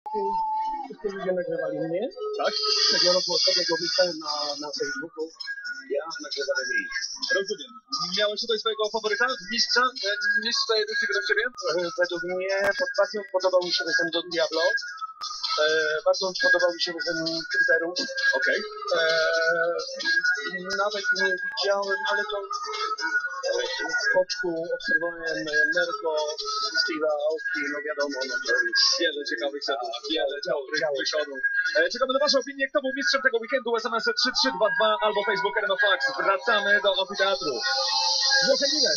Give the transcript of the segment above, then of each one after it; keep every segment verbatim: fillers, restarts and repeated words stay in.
Wszyscy ludzie nagrywali mnie, Tak? tego roku ostatniego wyjścia na, na Facebooku. Ja nagrywałem ich. Rozumiem. Miałeś tutaj swojego faworyta, mistrza, e, mistrz tej edycji według ciebie? E, Według mnie pod pasją podobał mi się ten Don Diablo. E, bardzo podobał mi się ten Kryterów. Okej. E, nawet nie widziałem, ale to z boczku obserwowałem Merko, Steve'a Aoki, no wiadomo, no to już Wiele ciekawych setów, wiele dobrych Działo. wysiadów. E, czekamy na wasze opinie, kto był mistrzem tego weekendu, S M S trzy trzy dwa dwa albo Facebook Arena Fax. Wracamy do amfiteatru. Jochen Miller.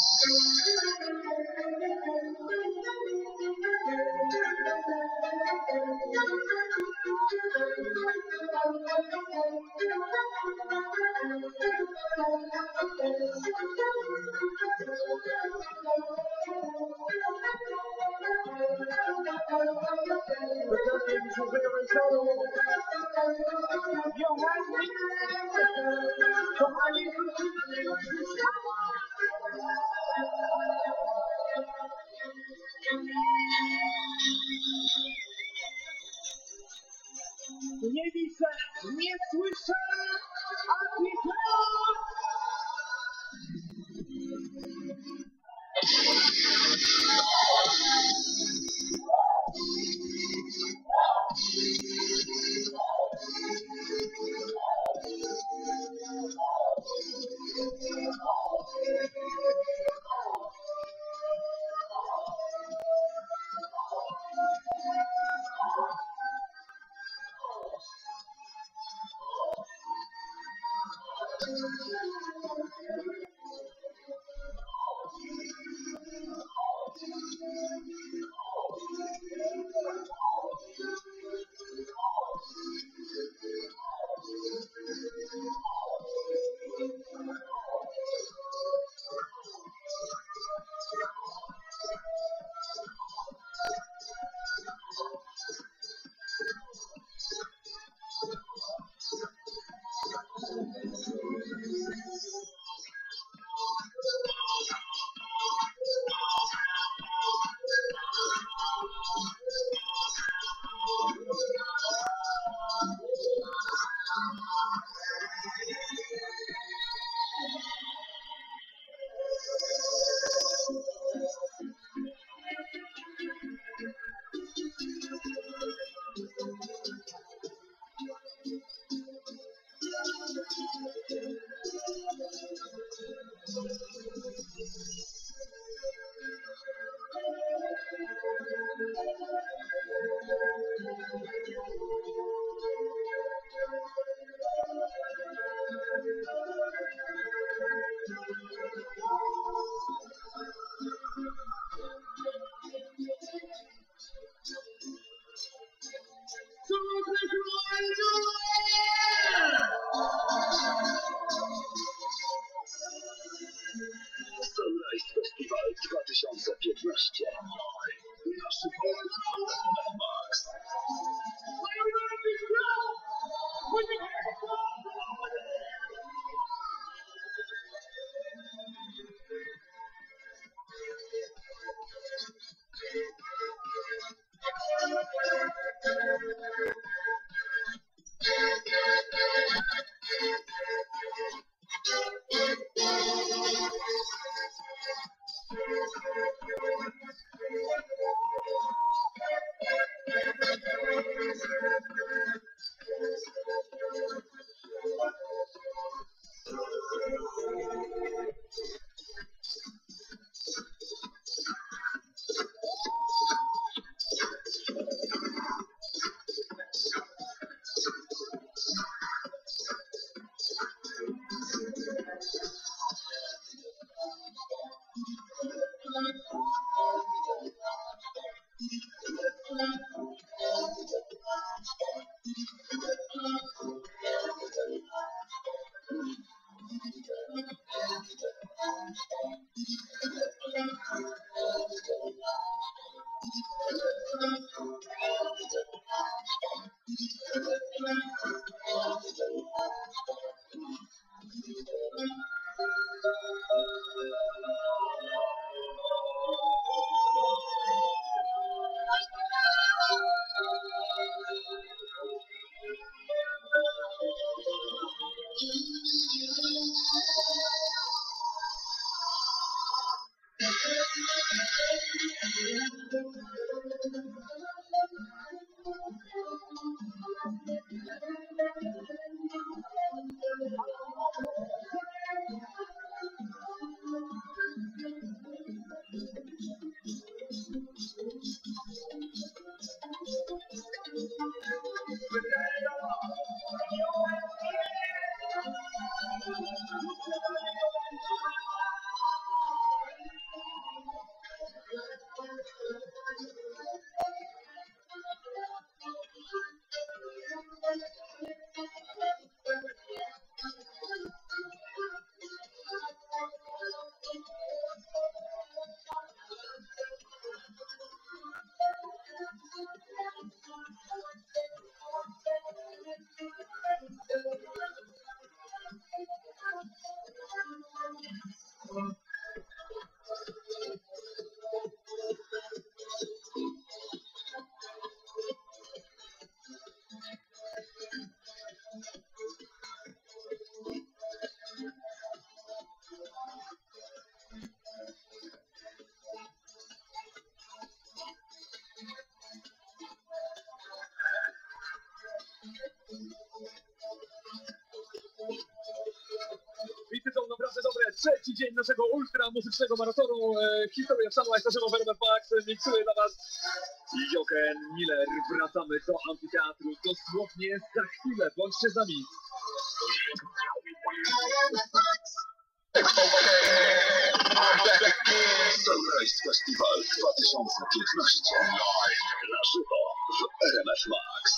Nie widzę, nie słyszę, a widzę! Sunrise Festival dwa tysiące piętnaście. Nasz Max. Trzeci dzień naszego ultra muzycznego maratonu. E, historia w Sunrise naszego w R M F Max miksuje dla was Jochen Miller. Wracamy do amfiteatru dosłownie za chwilę. Bądźcie z nami. Sunrise Festival dwa tysiące piętnaście. Live na żywo w R M F Max.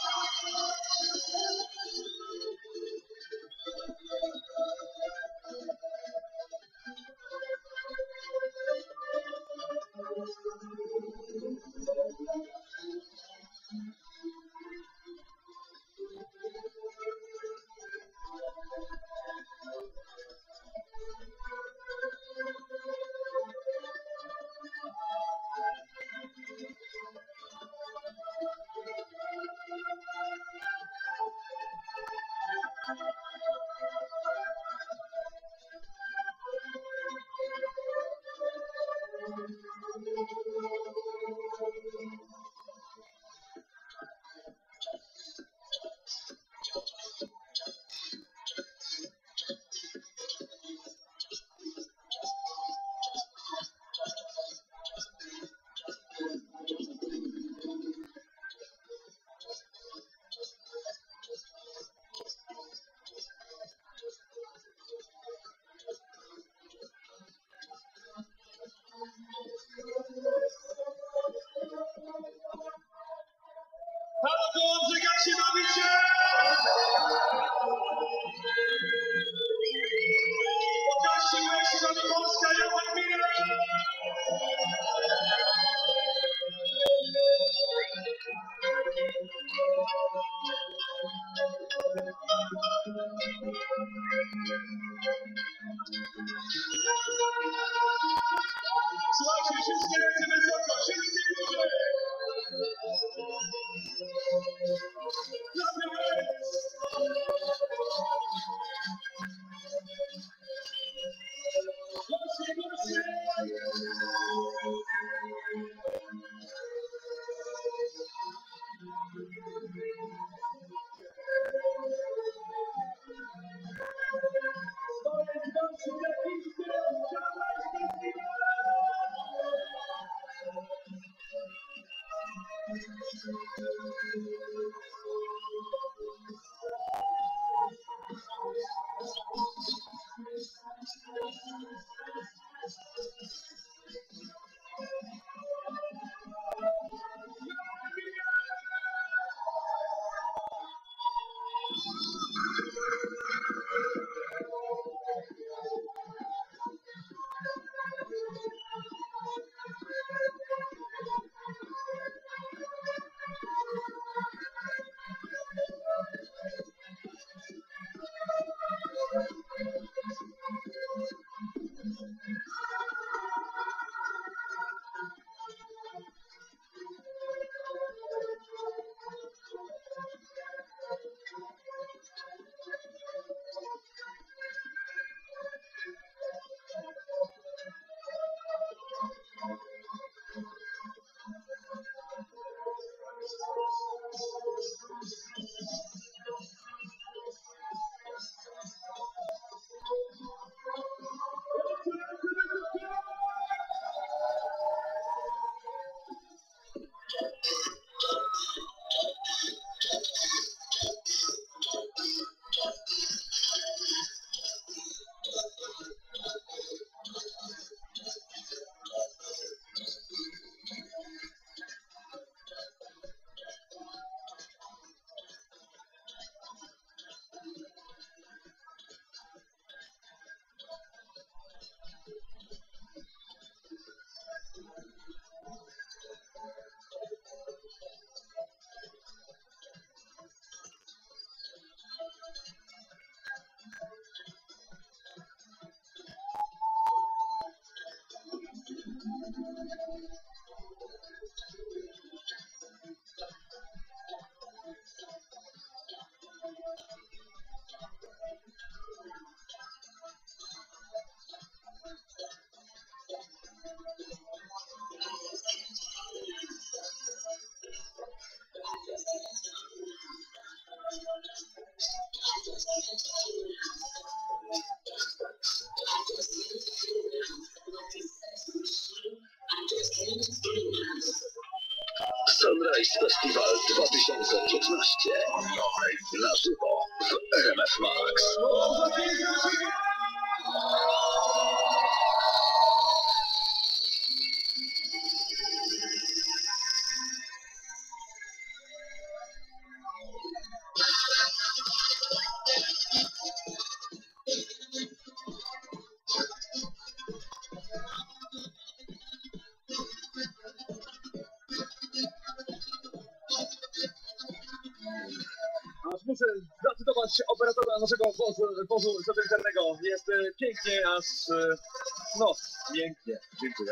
Halo Kądzyk, jak się bawicie? Pokażcie mu, jak się bawi Polska, Jochen Miller! Słuchajcie, wszystkie ręce wysoko, wszystkie górze! Clap your hands! Polskie, polskie! Festiwal dwa tysiące piętnaście. Live na żywo w R M F Max. Aż muszę zacytować operatora naszego wozu, wozu satelitarnego. Jest e, pięknie, aż e, no, pięknie. Dziękuję.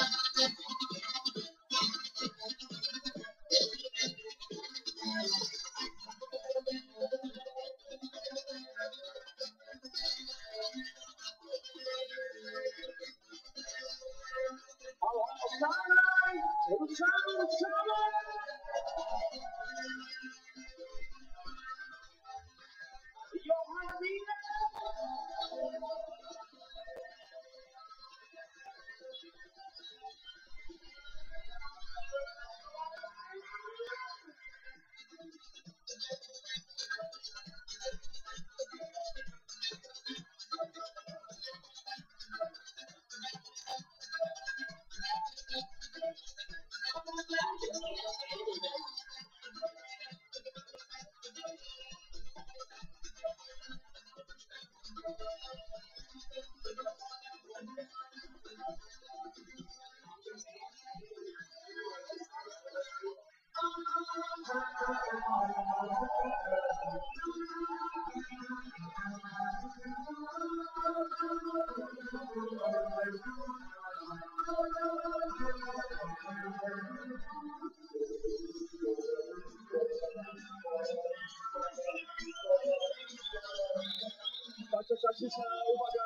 Patrzę, taktyczna, uwaga!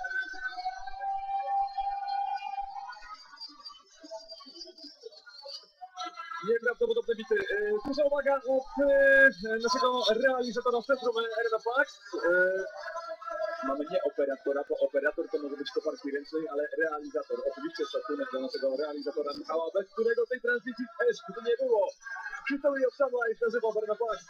Nieprawdopodobne bity. E, Proszę uwaga od e, naszego realizatora w centrum R M F Max. E, mamy nie operatora, bo operator to może być koparki ręcznej, ale realizator. Oczywiście szacunek dla naszego realizatora Michała, bez którego tej transmisji też by nie było. Historii of Sunlight na żywo w R M F Max.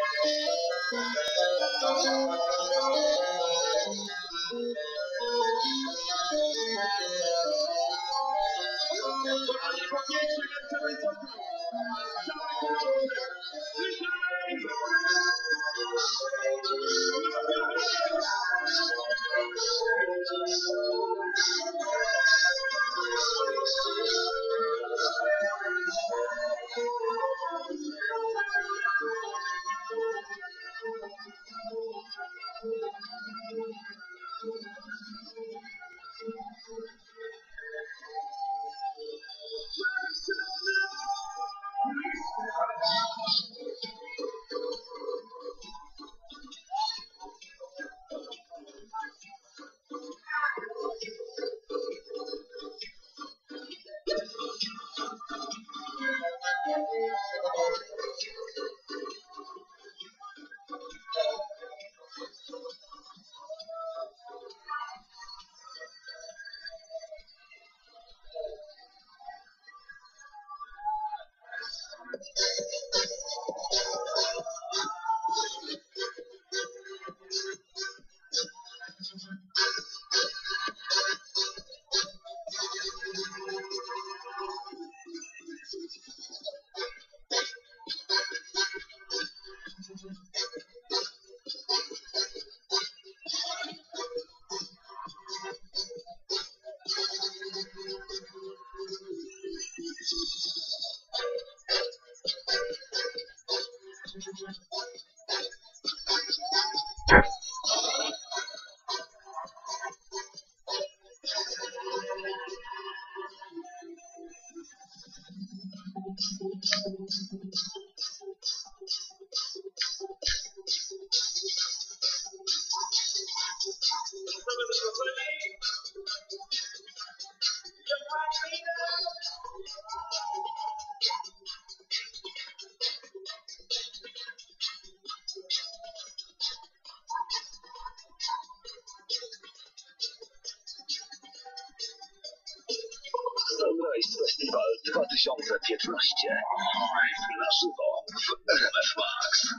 Sunrise Festival dwa tysiące piętnaście. Na żywo w R M F Max.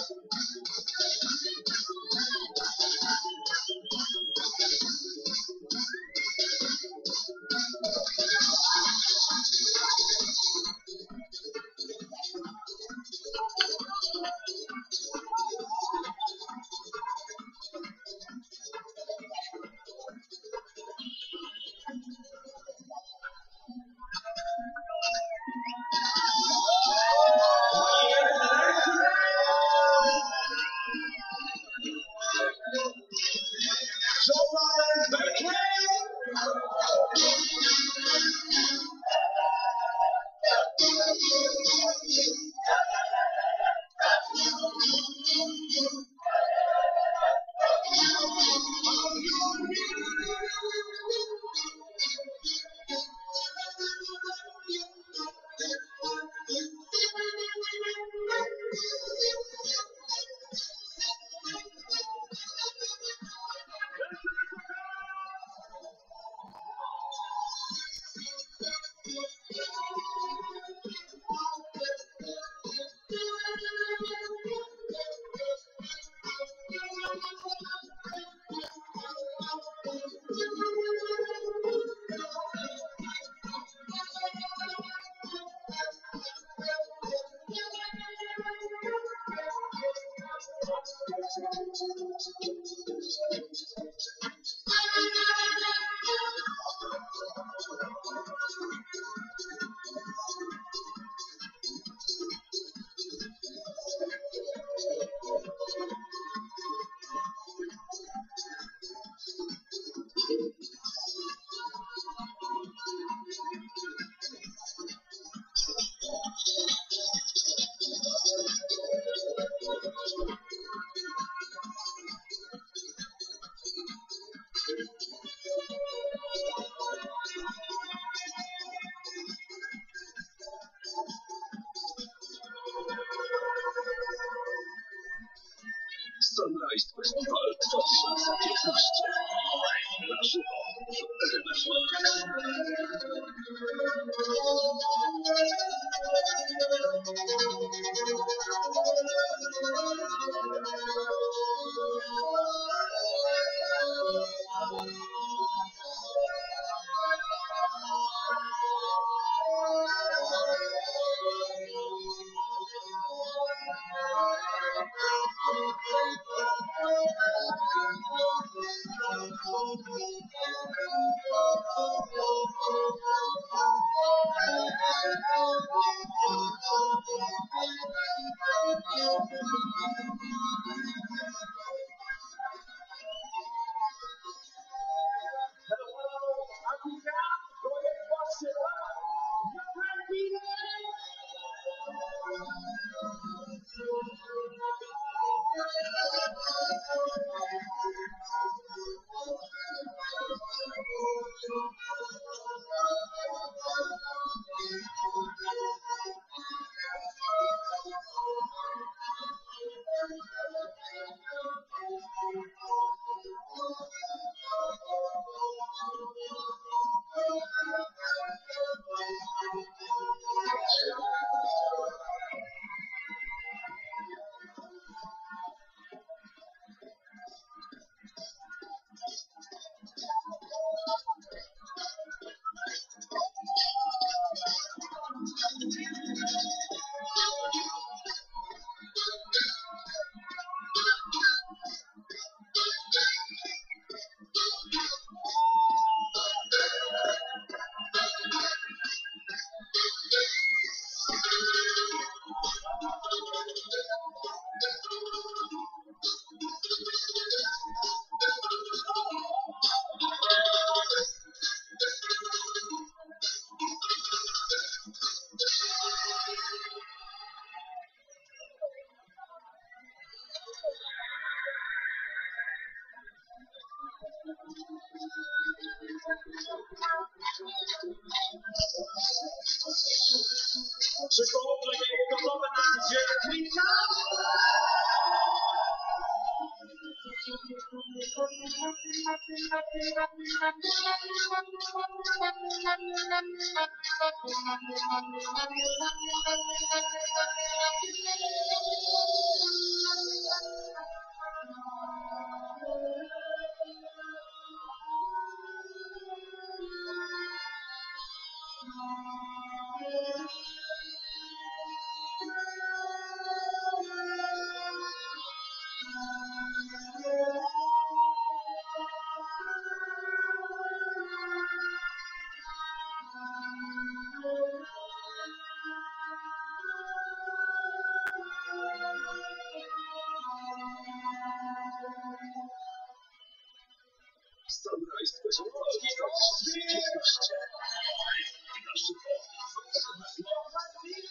Sunrise Festival dwa tysiące piętnaście. Na żywo w R M F Max. Samurai Special Walki dwa tysiące dziewiętnaście. Na żywo w R M F Max.